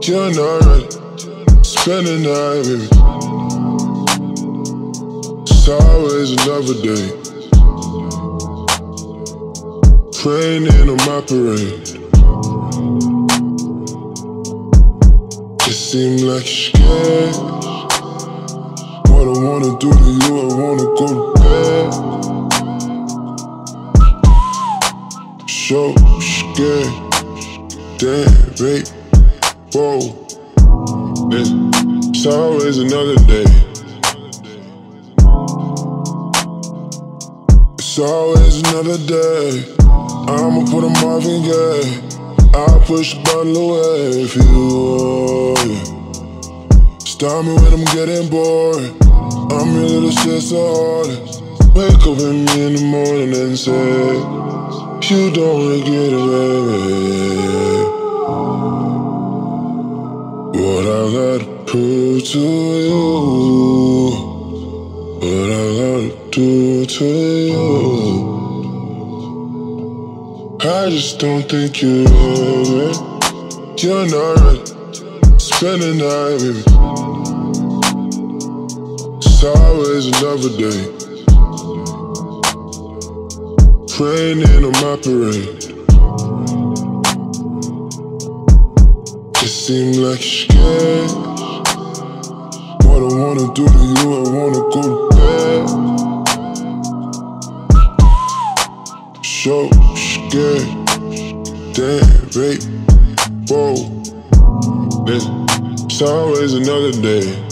You're not ready. Spend the night, baby. It's always another day. Raining on my parade. It seems like you're scared. What I wanna do to you, I wanna go to bed. So scared. Damn, babe. Whoa. It's always another day. It's always another day. I'ma put a Marvin, Gaye. I'll push the button away for you. Stop me when I'm getting bored. I'm your little sexaholic. Wake up with me in the morning and say, you don't regret it, baby. What I gotta prove to you, what I gotta do to you. I just don't think you're ready. You're not ready. Spend the night, baby. It's always another day. Raining on my parade. It seems like you're scared. What I wanna do to you, I wanna go to bed. So scared. Damn, babe. Whoa. It's always another day.